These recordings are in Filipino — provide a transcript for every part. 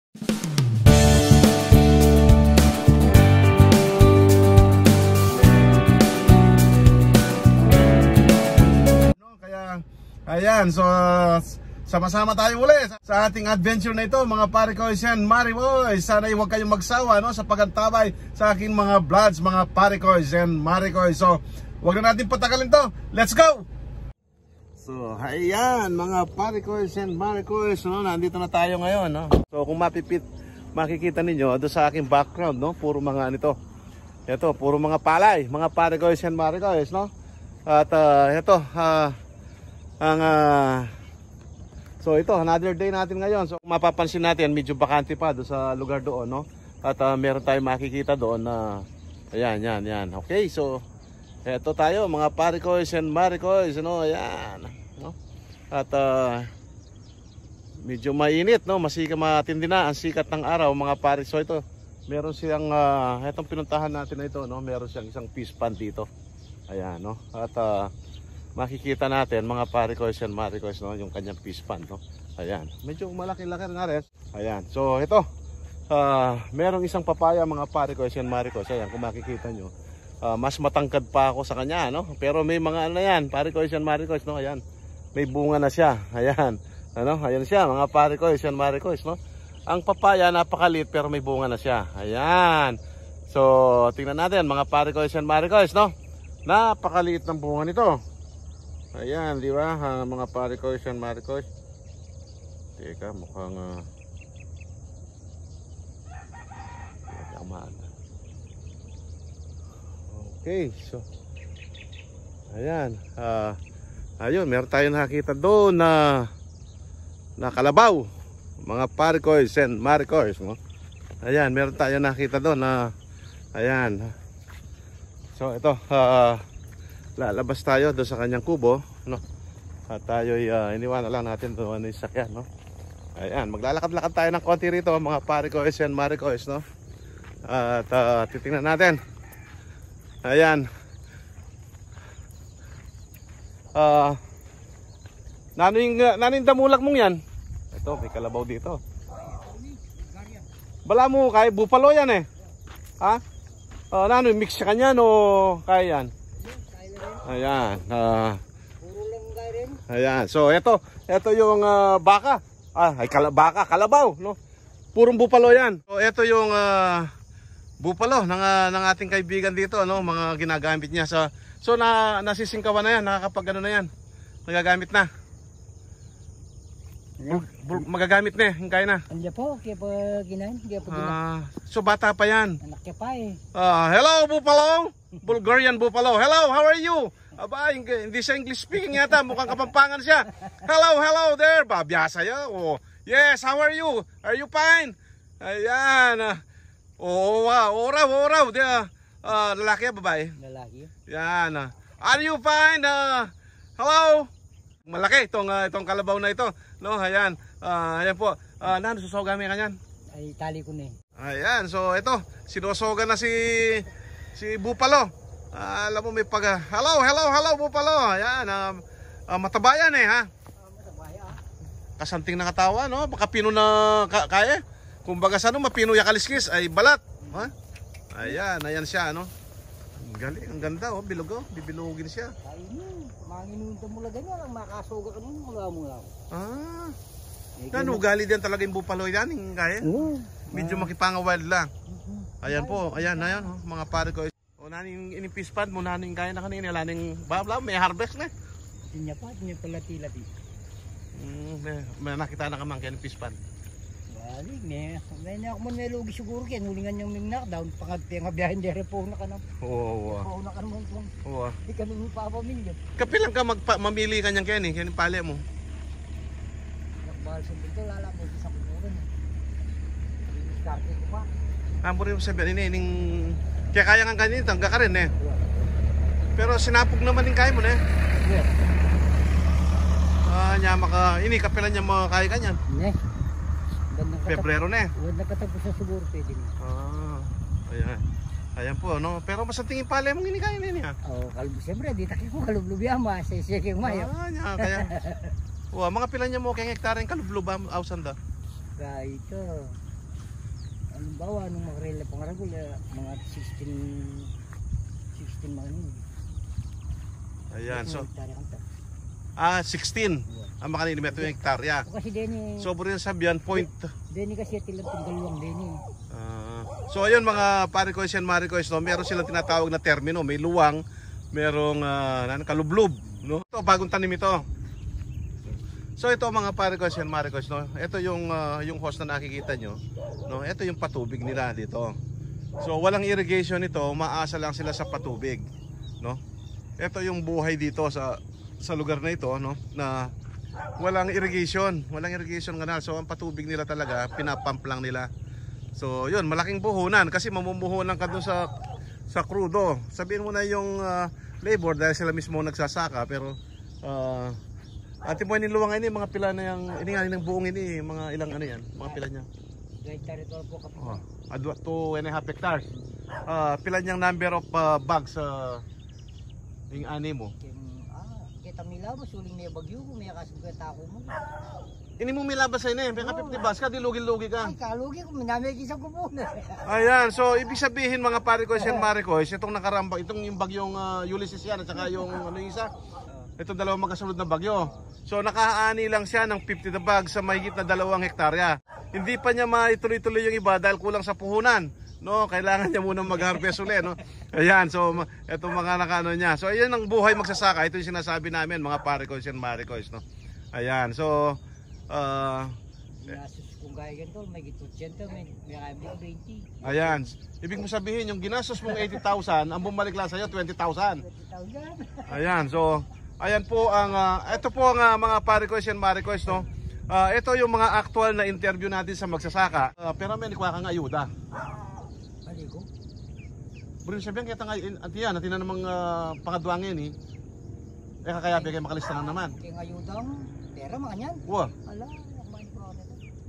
Kaya, ayan, so sama-sama tayo uli sa ating adventure na ito, mga pare ko and mare boys. Sana huwag kayong magsawa, no, sa pagtantabay sa aking mga vlogs, mga pare ko and mare ko. So, huwag na natin patagalin to. Let's go! So, ayan, mga pare ko and mare ko, no, nandito na tayo ngayon, no. So, kung makikita ninyo doon sa aking background, no, puro mga nito. Ito, puro mga palay, mga pare ko and mare ko, no. At ito, so ito, another day natin ngayon. So mapapansin natin, medyo bakante pa doon sa lugar doon, no? At meron tayong makikita doon na ayan, yan. Okay, so ito tayo, mga pare ko and mare ko, no? Ayan, no? At medyo mainit, no? Matindi na ang sikat ng araw, mga pare. So ito, meron siyang itong pinuntahan natin na ito, no? Meron siyang isang fish pond dito. Ayan, no? At makikita natin, mga pare ko and mare ko, no, yung kanyang fish pond, no? Ayan, medyo malaki-laki nga rin. Ayan, so ito, merong isang papaya, mga pare ko and mare ko. Ayan, kung makikita nyo, mas matangkad pa ako sa kanya, no? Pero may mga ano yan, pare ko and mare ko, no? Ayan, may bunga na siya. Ayan, ano? Ayan siya, mga pare ko and mare ko, no? Ang papaya napakaliit pero may bunga na siya. Ayan, so tingnan natin, mga pare ko and mare ko, no? Napakaliit ng bunga nito. Ayan, di ba? Mga pare ko and mare ko. Teka, mukhang okay, so ayan, ayun, meron tayong nakita doon na kalabaw, mga pare ko and mare ko, no? Ayan, meron tayong nakita doon na ayan. So ito, lalabas tayo doon sa kanyang kubo, no? At tayo iniwan na lang natin doon yung sakyan, no? Ayan, maglalakad-lakad tayo ng konti rito, mga pare ko and mare ko, no? At titingnan natin. Ayan. Naning damulak mong yan? Ito, may kalabaw dito. Bala mo, kay buffalo yan eh. Ha? Nano, mix siya kanya, no? Kaya yan. Ayan, ayan, so ito yung baka. Kalabaw, no? Purong buffalo yan. So ito yung buffalo ng ating kaibigan dito, no? Mga ginagamit niya sa, so nasisingkawan na yan, nakakapag ano na yan, nagagamit na. Magagamit na, hingkay na. Andiyan po, kaya pa ginain, so bata pa yan. Anak niya pa eh. Hello buffalo, Bulgarian buffalo. Hello, how are you? Aba, hindi siya English speaking yata, mukhang Kapampangan siya. Hello there, babiyasa ya. Oh, yes, how are you? Are you fine? Ayan. Oraw. Lalaki ya, babae? Lalaki. Yan. Are you fine? Hello? Malaki itong kalabaw na ito, no? Ayan. Ayan po. Nano susogami kanyan? Ay, tali ko na eh. Ayan, so ito, sinusoga na si buffalo. Alam mo may hello buffalo. Ayan, matabayan eh, ha? Matabaya. Kasanting na katawa, no? Baka pino na kaya. Kumbaga sa ano, mapino ya kaliskis ay balat, ha? Ayan siya, no? Ang galing, ang ganda, oh, bilog, oh. Bibilugin siya. Ay mo, manginunta mo lang ganyan, lang makasoga ka nun, mula. Ugali din talaga yung buffalo yan, yung kaya. Medyo makipanga-wild lang. Ayan po, ayan, oh, mga pare ko. O naning inipis pad mo, naning kaya na kanina, laning babla, may harvest na. Tinya pala tila-tila. May nakita na kamang kaya inipis pad. Balik ne. May ako man may lugi siguro kaya nulingan yung knockdown pangati nga biyahin dire po na kanang. Oo. Po na kanang. Oo. Di kami papamilya. Kapilang ka mamili kanyang kaya ni, kaya pali mo. Nakbahal sa dito lala mo sa kuburan. Diskarte ko pa. Amo rin sabi ning kaya kaya nga ganito, hangga ka rin eh. Pero sinapog naman din kaya mo na eh. Nya maka ini kapilan niya mga kaya kanyan. Ne. Pebrero na eh. Wala nakatapos sa siguro pwede na. Ayan. Ayan po, no? Pero basta tingin pala mong inikaya na niya. Kalbo siyempre, di taki ko kalublubi ama, sa siya mayo. Nya, kaya. Mga pila niya mo kaya hektareng kalubluba ausanda. Kaya ito. Halimbawa, nung makarela pangaragol, mga 16 mga nini. Ayan, so Hektarya kanta. 16 ang makanilimetro yung hektarya. O kasi Deni, So buri sabihan point. Deni kasi tilang tinggaluang Deni. So ayun mga parikoys and marikoys, no, meron silang tinatawag na termino, may luwang, merong kalublob, no. Ito bagong tanim ito. So ito mga parikoys and marikoys, no. Ito yung hose na nakikita nyo, no. Ito yung patubig nila dito. So walang irrigation ito, umaasa lang sila sa patubig, no. Ito yung buhay dito sa lugar na ito, no, na walang irrigation kanal. So ang patubig nila talaga pinapump lang nila. So yun, malaking buhunan kasi mamumuhunan ka doon sa crudo. Sabihin mo na yung labor dahil sila mismo nagsasaka, pero ati mo niluwang ini mga pila na yung ini ng buong ini, mga ilang ano yan, mga pila niya. 2 hektarya ito po kapag. 2.5 hectares. Pila niyang number of bags yung ani mo. Kita milabas, uling may bagyo ko, may kasugata ako mo. Ini mo milabas sa ini, peka 50 bags ka, dilugi-lugi ka. Ay, kalugi ko, minamigis ako po. Ayan, so ibig sabihin mga parikoys and marikoys, itong nakarambang, itong yung bagyong Ulysses yan at saka yung ano isa, itong dalawang magkasunod na bagyo. So nakaani lang siya ng 50 na bags sa mahigit na 2 hektarya. Hindi pa niya maituloy-tuloy yung iba dahil kulang sa puhunan. No, kailangan niya muna mag-harvest ulit, no. Ayan, so itong mga nakano niya. So ayan ang buhay magsasaka, ito yung sinasabi namin mga parikoys and marikoys, no. Ayan, so Ginastos kung kaya ganito, may gito 80, may kaya mo 20. ayan, ibig mo sabihin yung ginastos mong 80,000, ang bumalik lang sa'yo 20,000. 20,000. Ayan, so ayan po ang ito po ang mga parikoys and marikoys, no. Ito yung mga actual na interview natin sa magsasaka. Pero may nikuha kang ayuda. Maligo. Bro, sabihan kita ngayon, at yan, natin na namang pangadwangin eh. Kaya bigay makalista na naman. Kaya ngayudang pera mga yan. Wow. Ala, may problem.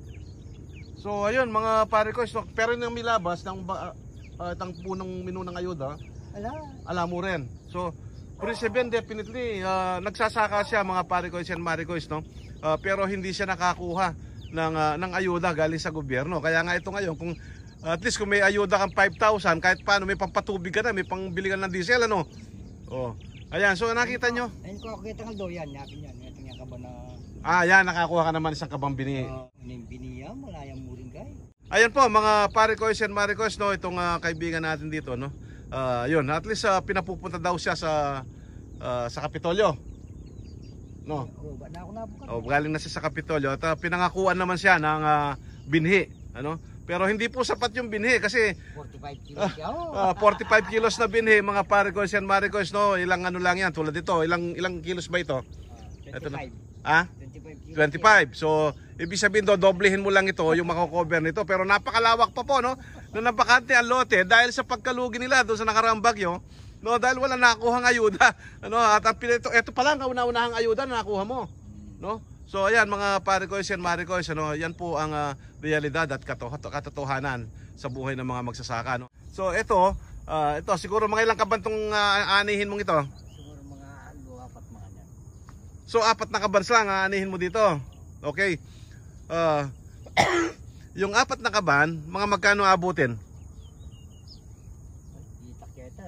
So ayun mga parikoys, no, pero yung milabas ng itang punong minunang ayuda, Ala. alam mo rin. So, Bro, sabihan definitely, nagsasaka siya mga parikoys and marikoys, no? Pero hindi siya nakakuha ng ayuda galing sa gobyerno. Kaya nga ito ngayon, kung at least kung may ayuda kang 5,000, kahit paano may pampatubig ka na, may pangbili ka ng diesel, ano? Oh. Ayan, so nakita nyo? Ayun ko ako kita ng doyan, yapin yan. Ito nga ka ba na... Yan, nakakuha ka naman isang kabang bini. Biniya, malayang muling kay. Ayan po, mga parikoys and marikoys, no? Itong kaibigan natin dito, no? Yun, at least pinapupunta daw siya sa Kapitolyo. No? Na ako nabukat. Galing na siya sa Kapitolyo at pinangakuan naman siya ng binhi, ano? Pero hindi po sapat yung binhi kasi 45 kilos siya. 45 kilos na binhi mga parikoys and marikoys, no? Ilang ano lang yan tulad dito, ilang kilos ba ito? 25. Ito na. 25 kilos. 25. So, ibig sabihin doblehin mo lang ito yung mako-cover nito, pero napakalawak pa po, no? Na napakante ang lote dahil sa pagkalugi nila doon sa nakaraang bagyo, no? Dahil wala nakuhang ayuda, ano? At ito pa lang kauna-unahang ayuda na nakuha mo, no? So ayan mga parikoys and marikoys, ano, yan po ang realidad at katotohanan sa buhay ng mga magsasaka, no? So ito siguro mga ilang kabantong anihin mong ito? Siguro mga 4 mga yan. So 4 na kabans lang anihin mo dito. Okay. Yung 4 na kaban, mga magkano abutin? Itak kita.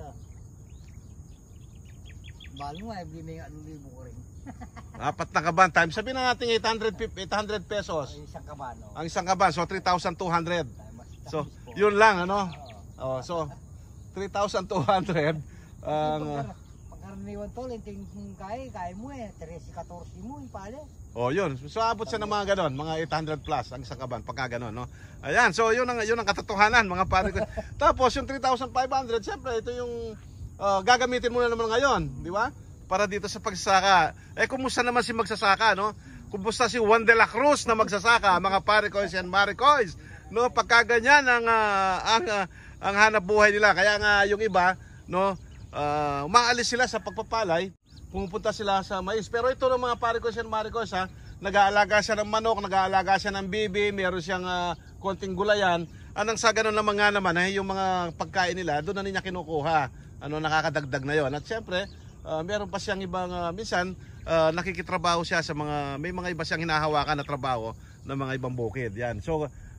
Balo nga, may libo ko rin. 4 na kaban times, sabihin na natin 800 pesos. Ay, isang kabano. Ang isang kaban, so 3,200. So, yun lang, ano? So 3,200 ang pagkaraniwan tol, yung kaya mo 13-14 mo, pala. yun. So abot siya ng mga ganon, mga 800 plus ang isang kaban pagka ganon, no? Ayan, so yun ang katotohanan mga pare ko. Tapos yung 3,500, siyempre ito yung gagamitin mo na naman ngayon, di ba? Para dito sa pagsasaka. Kumusta naman si magsasaka, no? Kumusta si Juan de la Cruz na magsasaka, mga parikoys and marikoys, no? Pagka ganyan ang hanap buhay nila. Kaya nga yung iba, no, umaalis sila sa pagpapalay, pumupunta sila sa mais. Pero ito ng mga parikoys and marikoys, nag-aalaga siya ng manok, nag-aalaga siya ng bibi, meron siyang konting gulayan. Anong sa ganun naman nga naman, yung mga pagkain nila, doon na niya kinukuha. Nakakadagdag na yon. At syempre, meron pa siyang ibang, minsan, nakikitrabaho siya sa may mga iba siyang hinahawakan na trabaho ng mga ibang bukid. Yan. So,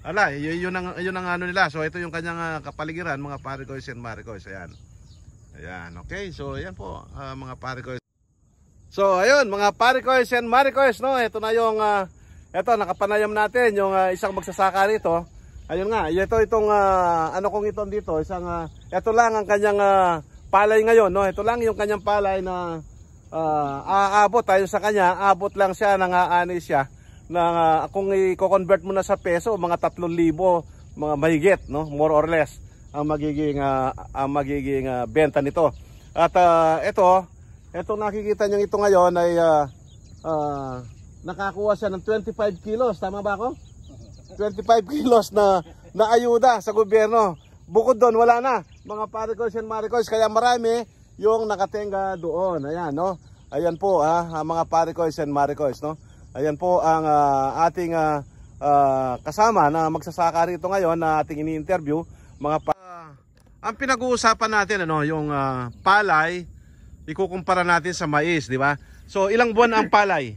Ala, yun ang ano nila. So ito yung kanyang kapaligiran, mga Paricoys and Maricoys. Ayan. Ayan, okay. So ayan po, mga Paricoys. So ayun, mga Paricoys and Maricoys, no? Ito na yung ito nakapanayam natin yung isang magsasaka rito. Ayun nga, itong ano kong ito dito, isang ito lang ang kanyang palay ngayon, no? Ito lang yung kanyang palay na aabot tayo sa kanya, aabot lang siya ng aanis siya na kung i-convert mo na sa peso, mga 3,000 mga mahigit, no? More or less ang magiging benta nito. At ito nakikita niyo ito ngayon ay nakakuha siya ng 25 kilos, tama ba ako? 25 kilos na ayuda sa gobyerno. Bukod doon wala na, mga Paricoys and Maricoys, kaya marami yung nakatenga doon. Ayan, no? Ayan po mga Paricoys and Maricoys, no? Ayan po ang ating kasama na magsasaka rito ngayon na ating ini-interview, ang pinag-uusapan natin yung palay, ikukumpara natin sa mais, di ba? So ilang buwan ang palay?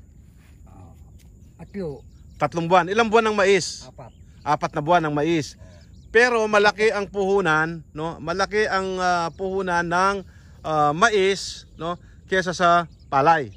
3 buwan. Ilang buwan ang mais? 4 na buwan ang mais. Pero malaki ang puhunan, no? Malaki ang puhunan ng mais, no, kaysa sa palay.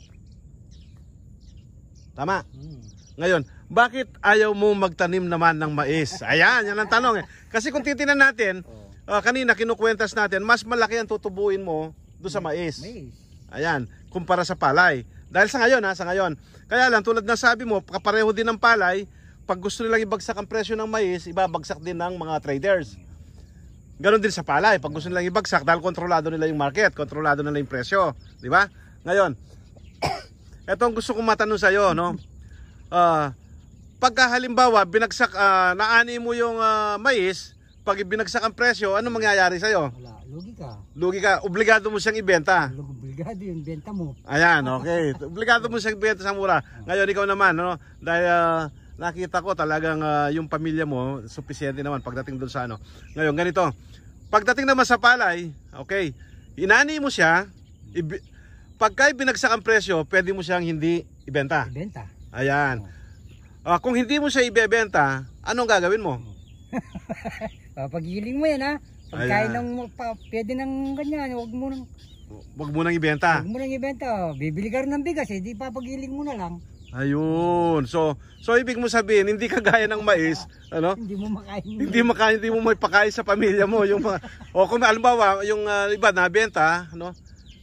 Tama? Ngayon, bakit ayaw mo magtanim naman ng mais? Ayan, yan ang tanong. Kasi kung titingnan natin, kanina kinukwentas natin, mas malaki ang tutubuin mo doon sa mais. Ayan, kumpara sa palay. Dahil sa ngayon, sa ngayon. Kaya lang, tulad na sabi mo, kapareho din ng palay, pag gusto nilang ibagsak ang presyo ng mais, ibabagsak din ng mga traders. Ganon din sa palay, pag gusto nilang ibagsak, dahil kontrolado nila yung market, kontrolado nila yung presyo. Di ba? Ngayon, eto ang gusto kong matanong sa iyo, no? Pagka halimbawa binagsak, naani mo yung mais, pag binagsak ang presyo, ano mangyayari sa iyo? Wala, lugi ka. Lugi ka, obligado mo siyang ibenta. Obligado yung benta mo. Ayan, okay. Obligado mo siyang ibenta sa mura. Ngayon ikaw naman, no? Dahil nakita ko talagang yung pamilya mo supisiyente naman pagdating doon sa ano. Ngayon ganito. Pagdating naman sa palay, okay. Inani mo siya, pagka binagsak ang presyo, pwede mo siyang hindi ibenta. Ibenta. Ayan. Kung hindi mo siya ibebenta, anong gagawin mo? Papagiling mo yan Pagkain ng pwede ng ganyan, wag mo nang ibenta. Wag mo nang ibenta. Bibili ka rin ng bigas, di papagiling mo na lang. Ayun. So ibig mo sabihin, hindi kagaya ng mais, ano? Hindi mo makain. Hindi mo may pakain sa pamilya mo yung o kung halimbawa yung iba nabenta, no?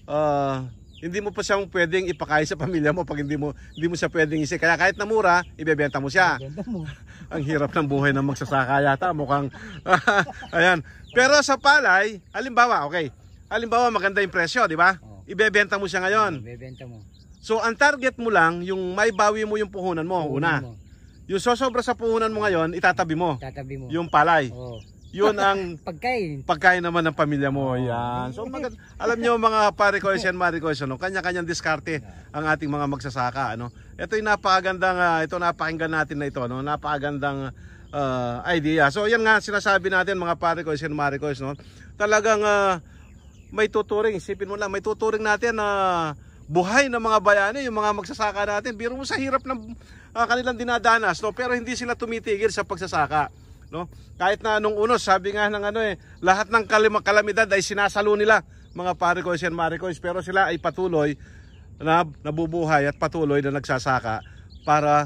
Hindi mo pa siyang pwedeng ipakain sa pamilya mo pag hindi mo siya pwedeng isi. Kaya kahit na mura, ibebenta mo siya. Ang hirap ng buhay ng magsasaka yata, mukhang ayan. Pero sa palay, halimbawa, okay. Halimbawa maganda yung presyo, di ba? Ibebenta mo siya ngayon. Ibebenta mo. So ang target mo lang yung maibawi mo yung puhunan mo, una. Yung sosobra sa puhunan mo ngayon, itatabi mo. Yung palay. Yun ang pagkain naman ng pamilya mo. Yan. So alam niyo mga Paricoys and Maricoys, kanya-kanyang diskarte ang ating mga magsasaka, ano. Ito yung napakagandang napakinggan natin na ito, no. Napakagandang idea. So yan nga sinasabi natin mga Paricoys and Maricoys, no. Talagang may tuturing, isipin mo lang, may tuturing natin na buhay ng mga bayani, yung mga magsasaka natin. Biro mo sa hirap ng kanilang dinadanas, no, pero hindi sila tumitigil sa pagsasaka, no. Kahit na nung unos, sabi nga ng lahat ng kalamidad ay sinasalo nila, mga Paricoys and Maricoys, pero sila ay patuloy na nabubuhay at patuloy na nagsasaka para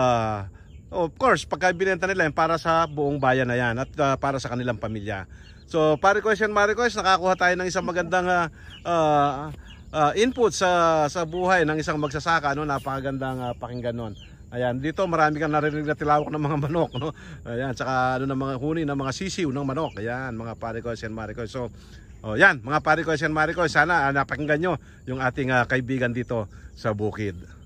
of course, pagka binenta nila yan para sa buong bayan na yan at para sa kanilang pamilya. So, Paricoys and Maricoys, nakakuha tayo ng isang magandang input sa buhay ng isang magsasaka, no? Napakagandang pakinggan nun. Ayan, dito marami kang narinig na tilawak ng mga manok, no? Ayan, saka ng mga huni ng mga sisiw ng manok. Ayan, mga Paricoys and Maricoys. So, yan, mga Paricoys and Maricoys, sana napakinggan nyo yung ating kaibigan dito sa bukid.